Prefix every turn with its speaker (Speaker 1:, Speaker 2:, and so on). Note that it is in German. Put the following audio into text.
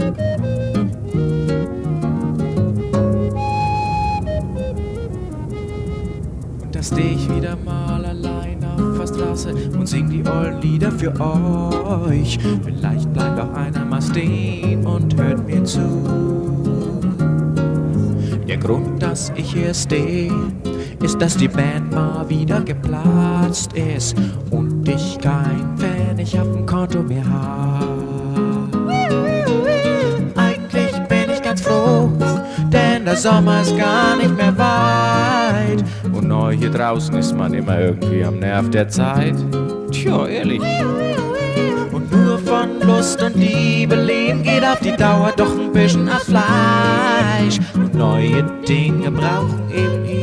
Speaker 1: Und da steh ich wieder mal allein auf der Straße und sing die ollen Lieder für euch. Vielleicht bleibt auch einer mal stehen und hört mir zu. Der Grund, dass ich hier stehe, ist, dass die Band mal wieder geplatzt ist und ich kein Pfennig auf dem Konto mehr hab. Eigentlich bin ich ganz froh, denn der Sommer ist gar nicht mehr weit und neu hier draußen ist man immer irgendwie am Nerv der Zeit. Tja, ehrlich. Und nur von Lust und Liebe leben geht auf die Dauer doch ein bisschen auf Fleisch und neue Dinge brauchen eben